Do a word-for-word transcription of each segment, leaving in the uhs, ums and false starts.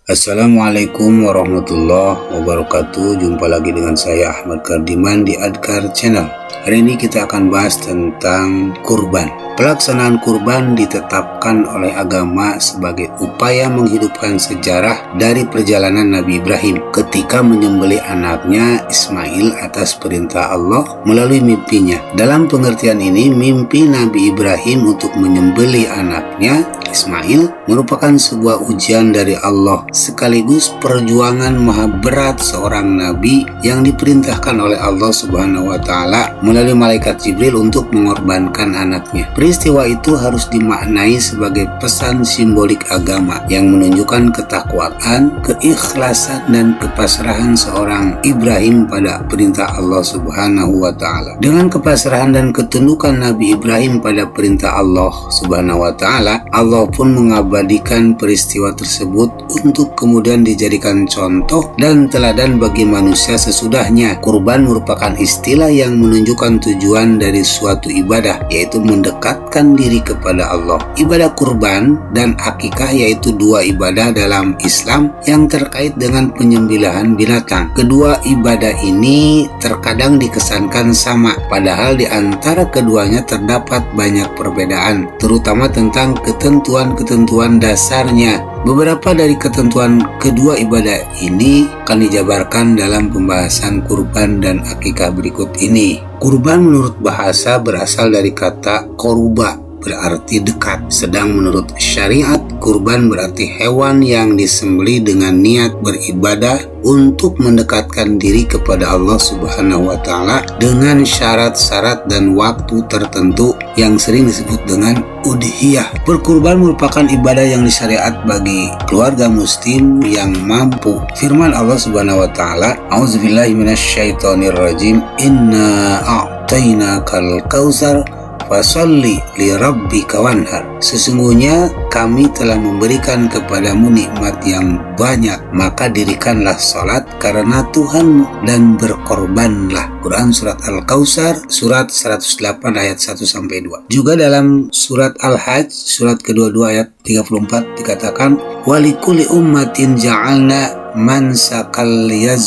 Assalamualaikum warahmatullahi wabarakatuh. Jumpa lagi dengan saya Ahmad Kardiman di Adkar Channel. Hari ini kita akan bahas tentang kurban. Pelaksanaan kurban ditetapkan oleh agama sebagai upaya menghidupkan sejarah dari perjalanan Nabi Ibrahim ketika menyembelih anaknya Ismail atas perintah Allah melalui mimpinya. Dalam pengertian ini, mimpi Nabi Ibrahim untuk menyembelih anaknya Ismail merupakan sebuah ujian dari Allah sekaligus perjuangan maha berat seorang nabi yang diperintahkan oleh Allah Subhanahu wa taala melalui malaikat Jibril untuk mengorbankan anaknya. Peristiwa itu harus dimaknai sebagai pesan simbolik agama yang menunjukkan ketakwaan, keikhlasan dan kepasrahan seorang Ibrahim pada perintah Allah Subhanahu wa taala. Dengan kepasrahan dan ketundukan Nabi Ibrahim pada perintah Allah Subhanahu wa taala, Allah pun mengabadikan peristiwa tersebut untuk kemudian dijadikan contoh dan teladan bagi manusia sesudahnya. Kurban merupakan istilah yang menunjukkan tujuan dari suatu ibadah, yaitu mendekatkan diri kepada Allah. Ibadah kurban dan akikah yaitu dua ibadah dalam Islam yang terkait dengan penyembelihan binatang. Kedua ibadah ini terkadang dikesankan sama, padahal di antara keduanya terdapat banyak perbedaan, terutama tentang ketentuan-ketentuan dasarnya. Beberapa dari ketentuan kedua ibadah ini akan dijabarkan dalam pembahasan kurban dan akikah berikut ini. Kurban menurut bahasa berasal dari kata koruba, berarti dekat. Sedang menurut syariat, kurban berarti hewan yang disembelih dengan niat beribadah untuk mendekatkan diri kepada Allah Subhanahu wa taala dengan syarat-syarat dan waktu tertentu yang sering disebut dengan udhiyah. Berkurban merupakan ibadah yang disyariat bagi keluarga muslim yang mampu. Firman Allah Subhanahu wa taala, "A'udzubillahi minasyaitonirrajim. Inna a'tainakal kautsar fasalli li rabbika wanhar." Sesungguhnya kami telah memberikan kepadamu nikmat yang banyak, maka dirikanlah salat karena Tuhanmu dan berkorbanlah. Quran surat Al-Kautsar surat seratus delapan ayat satu sampai dua. Juga dalam surat Al-Hajj surat kedua dua ayat tiga puluh empat dikatakan, "Walikulli ummatin ja'alna mansakal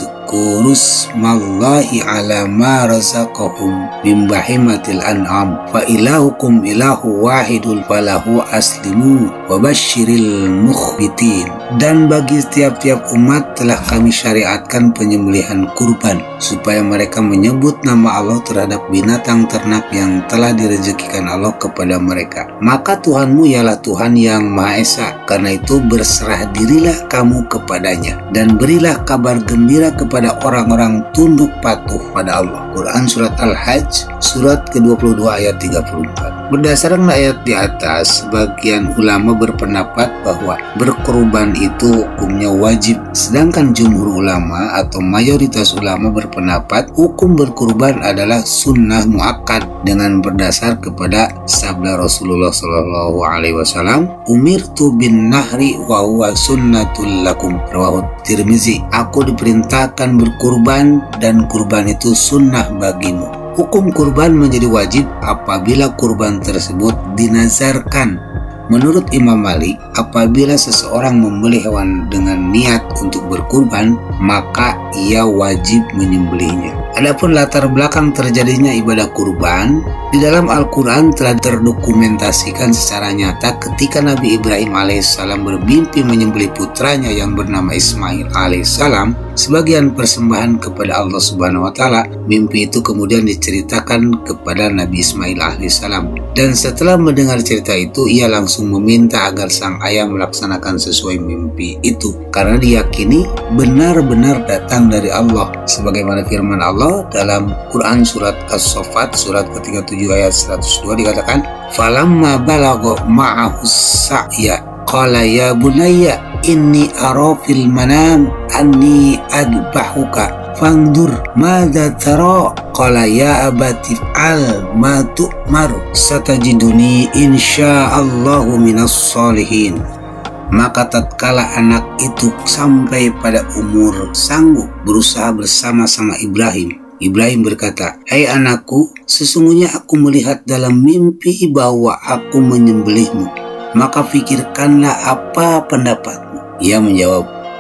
yazkurusmallahi ala ma razaqahum min bahimatil an'am fa ilahukum ilahu wahidul falahu aslimu wa basyiril mukhbitin." Dan bagi setiap-tiap umat telah kami syariatkan penyembelihan kurban supaya mereka menyebut nama Allah terhadap binatang ternak yang telah direzekikan Allah kepada mereka. Maka Tuhanmu ialah Tuhan yang Maha Esa. Karena itu berserah dirilah kamu kepadanya dan berilah kabar gembira kepada orang-orang tunduk patuh pada Allah. Quran surat Al-Hajj surat ke dua puluh dua ayat tiga puluh empat. Berdasarkan ayat di atas, sebagian ulama berpendapat bahwa berkurban itu hukumnya wajib, sedangkan jumhur ulama atau mayoritas ulama berpendapat hukum berkurban adalah sunnah muakkad dengan berdasar kepada sabda Rasulullah Shallallahu Alaihi Wasallam, "Umirtu bin nahri wa huwa sunnatul lakum." Rawahu Tirmizi. Aku diperintahkan berkurban dan kurban itu sunnah bagimu. Hukum kurban menjadi wajib apabila kurban tersebut dinazarkan. Menurut Imam Malik, apabila seseorang membeli hewan dengan niat untuk berkurban, maka ia wajib menyembelihnya. Adapun latar belakang terjadinya ibadah kurban, di dalam Al-Quran telah terdokumentasikan secara nyata ketika Nabi Ibrahim alaihissalam bermimpi menyembelih putranya yang bernama Ismail alaihissalam sebagian persembahan kepada Allah Subhanahu wa taala. Mimpi itu kemudian diceritakan kepada Nabi Ismail alaihissalam, dan setelah mendengar cerita itu ia langsung meminta agar sang ayah melaksanakan sesuai mimpi itu karena diyakini benar-benar datang dari Allah, sebagaimana firman Allah dalam Quran surat As-Saffat surat ke tiga puluh tujuh ayat seratus dua dikatakan, "Falamma balagha ma'ahu sa'ya qala ya bunayya inni ara fil manam anni adbahuka fandur madza tara qala ya abati fa'al ma tu'mar satajiduni insyaallahu minas solihin." Maka tatkala anak itu sampai pada umur sanggup berusaha bersama-sama Ibrahim, Ibrahim berkata, "Hai anakku, sesungguhnya aku melihat dalam mimpi bahwa aku menyembelihmu. Maka pikirkanlah apa pendapatmu." Ia menjawab,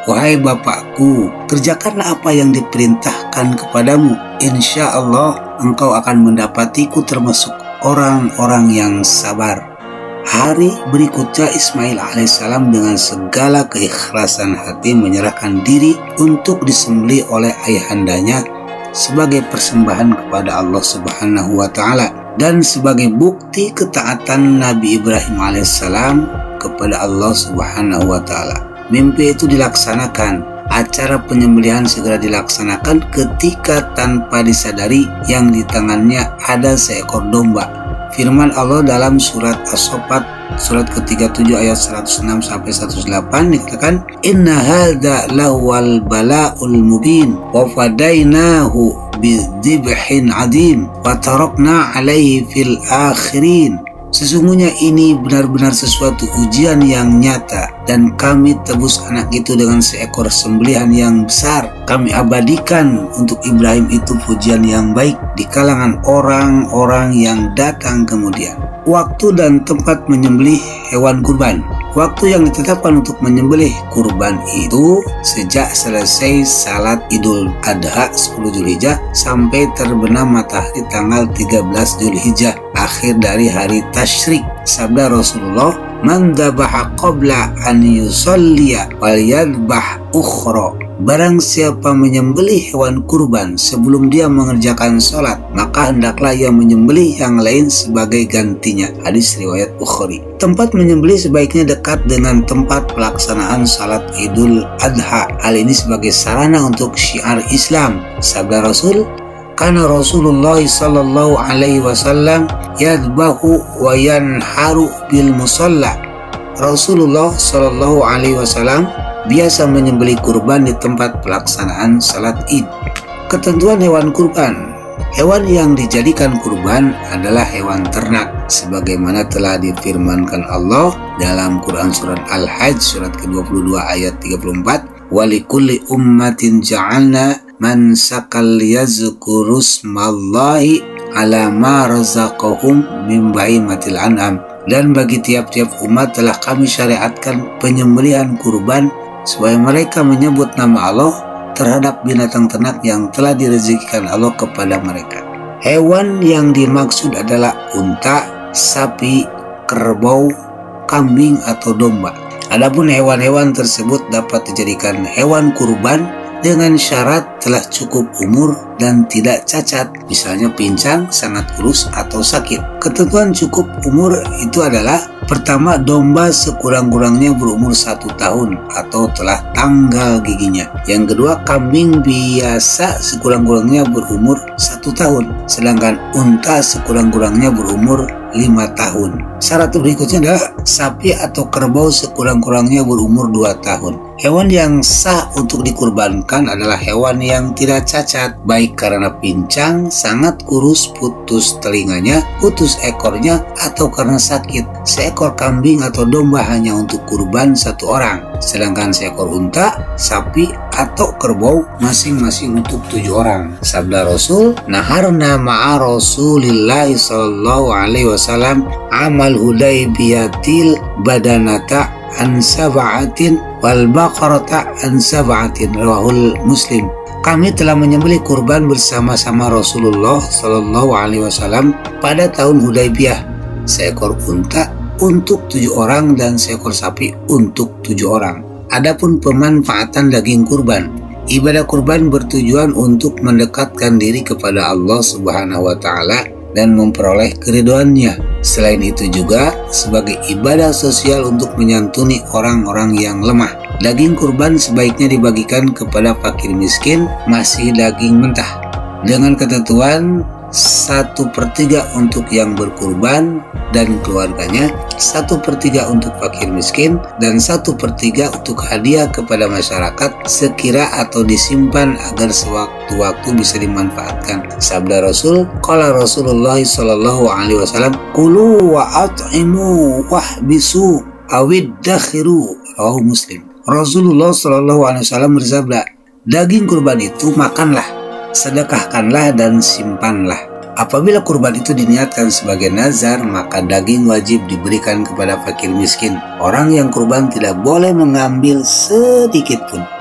Wahai bapakku, kerjakanlah apa yang diperintahkan kepadamu. Insya Allah engkau akan mendapatiku termasuk orang-orang yang sabar. Hari berikutnya Ismail alaihissalam dengan segala keikhlasan hati menyerahkan diri untuk disembelih oleh ayahandanya sebagai persembahan kepada Allah Subhanahu wa Ta'ala dan sebagai bukti ketaatan Nabi Ibrahim alaihissalam kepada Allah Subhanahu wa Ta'ala. Mimpi itu dilaksanakan. Acara penyembelihan segera dilaksanakan ketika tanpa disadari yang di tangannya ada seekor domba. Firman Allah dalam surat As-Saffat surat ke tiga puluh tujuh ayat seratus enam sampai seratus delapan dikatakan, Inna hadza lawal bala'ul mubin wa fadainahu bidzibhin adim wa tarakna alaihi fil akhirin. Sesungguhnya ini benar-benar sesuatu ujian yang nyata dan kami tebus anak itu dengan seekor sembelihan yang besar. Kami abadikan untuk Ibrahim itu pujian yang baik di kalangan orang-orang yang datang kemudian. Waktu dan tempat menyembelih hewan kurban. Waktu yang ditetapkan untuk menyembelih kurban itu sejak selesai salat Idul Adha sepuluh Zulhijjah sampai terbenam matahari tanggal tiga belas Zulhijjah, akhir dari hari tasyrik. Sabda Rasulullah, man dhabaha qabla an yusalliya wal yadbah ukhra. Barang siapa menyembelih hewan kurban sebelum dia mengerjakan sholat, maka hendaklah ia menyembelih yang lain sebagai gantinya. Hadis riwayat Bukhari. Tempat menyembelih sebaiknya dekat dengan tempat pelaksanaan salat Idul Adha. Hal ini sebagai sarana untuk syiar Islam. Sabda Rasul, karena Rasulullah sallallahu alaihi wasallam yadbahu wa yanharu bil musalla. Rasulullah sallallahu alaihi wasallam biasa menyembelih kurban di tempat pelaksanaan salat Id. Ketentuan hewan kurban. Hewan yang dijadikan kurban adalah hewan ternak sebagaimana telah difirmankan Allah dalam Quran surat Al-Hajj surat ke dua puluh dua ayat tiga puluh empat, walikulli ummatin ja'alna mansakal yazkuru smallahi ala ma razaqahum min bahimatil an'am. Dan bagi tiap-tiap umat telah kami syariatkan penyembelihan kurban supaya mereka menyebut nama Allah terhadap binatang ternak yang telah direzekikan Allah kepada mereka. Hewan yang dimaksud adalah unta, sapi, kerbau, kambing atau domba. Adapun hewan-hewan tersebut dapat dijadikan hewan kurban dengan syarat telah cukup umur dan tidak cacat, misalnya pincang, sangat kurus atau sakit. Ketentuan cukup umur itu adalah pertama, domba sekurang-kurangnya berumur satu tahun atau telah tanggal giginya. Yang kedua, kambing biasa sekurang-kurangnya berumur satu tahun, sedangkan unta sekurang-kurangnya berumur lima tahun. Syarat berikutnya adalah sapi atau kerbau sekurang-kurangnya berumur dua tahun. Hewan yang sah untuk dikurbankan adalah hewan yang tidak cacat, baik karena pincang, sangat kurus, putus telinganya, putus ekornya, atau karena sakit. Seekor kambing atau domba hanya untuk kurban satu orang, sedangkan seekor unta, sapi, atau kerbau masing-masing untuk tujuh orang. Sabda Rasul, naharna ma'a Rasulillahi sallallahu alaihi wasallam amal hudaybiyatil badanata an sab'atin wal baqarata an sab'atin, rawahul Muslim. Kami telah menyembelih kurban bersama-sama Rasulullah sallallahu alaihi wasallam pada tahun Hudaybiyah, seekor unta untuk tujuh orang dan seekor sapi untuk tujuh orang. Adapun pemanfaatan daging kurban, ibadah kurban bertujuan untuk mendekatkan diri kepada Allah Subhanahu wa Ta'ala dan memperoleh keriduannya. Selain itu juga sebagai ibadah sosial untuk menyantuni orang-orang yang lemah. Daging kurban sebaiknya dibagikan kepada fakir miskin, masih daging mentah, dengan ketentuan satu per tiga untuk yang berkurban dan keluarganya, satu per tiga untuk fakir miskin, dan satu per tiga untuk hadiah kepada masyarakat sekira atau disimpan agar sewaktu-waktu bisa dimanfaatkan. Sabda Rasul, qala Rasulullah sallallahu alaihi wasallam, kulu wa at'imu wahbisu awid dakhiru, rawahu Muslim. Rasulullah sallallahu alaihi wasallam bersabda, daging kurban itu makanlah, sedekahkanlah dan simpanlah. Apabila kurban itu diniatkan sebagai nazar, maka daging wajib diberikan kepada fakir miskin. Orang yang kurban tidak boleh mengambil sedikit pun.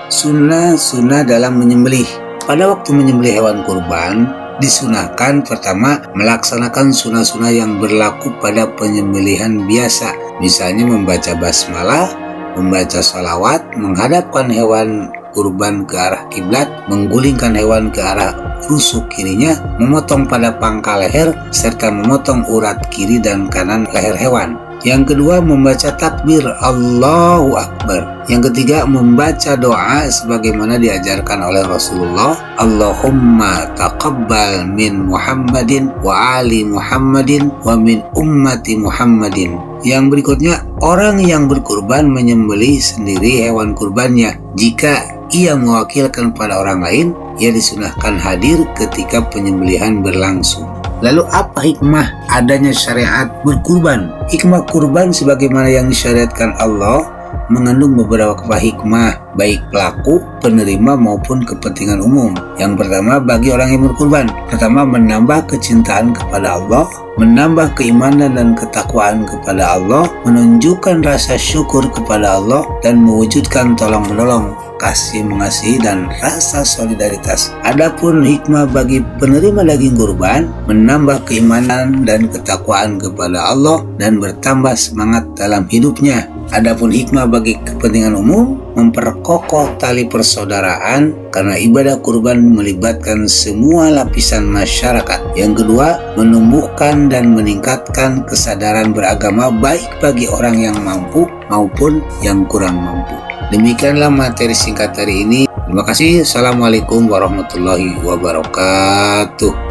Sunnah-sunnah dalam menyembelih. Pada waktu menyembelih hewan kurban, disunahkan pertama melaksanakan sunnah-sunnah yang berlaku pada penyembelihan biasa. Misalnya membaca basmalah, membaca salawat, menghadapkan hewan kurban ke arah kiblat, menggulingkan hewan ke arah rusuk kirinya, memotong pada pangkal leher, serta memotong urat kiri dan kanan leher hewan. Yang kedua, membaca takbir Allahu Akbar. Yang ketiga, membaca doa sebagaimana diajarkan oleh Rasulullah, Allahumma taqabbal min Muhammadin wa ali Muhammadin wa min ummati Muhammadin. Yang berikutnya, orang yang berkurban menyembelih sendiri hewan kurbannya. Jika ia mewakilkan pada orang lain, ia disunahkan hadir ketika penyembelihan berlangsung. Lalu apa hikmah adanya syariat berkurban? Hikmah kurban sebagaimana yang disyariatkan Allah mengandung beberapa hikmah, baik pelaku, penerima maupun kepentingan umum. Yang pertama, bagi orang yang berkurban, pertama menambah kecintaan kepada Allah, menambah keimanan dan ketakwaan kepada Allah, menunjukkan rasa syukur kepada Allah, dan mewujudkan tolong-menolong, kasih mengasihi, dan rasa solidaritas. Adapun hikmah bagi penerima daging kurban, menambah keimanan dan ketakwaan kepada Allah dan bertambah semangat dalam hidupnya. Adapun hikmah bagi kepentingan umum, memperkokoh tali persaudaraan karena ibadah kurban melibatkan semua lapisan masyarakat. Yang kedua, menumbuhkan dan meningkatkan kesadaran beragama baik bagi orang yang mampu maupun yang kurang mampu. Demikianlah materi singkat hari ini. Terima kasih. Assalamualaikum warahmatullahi wabarakatuh.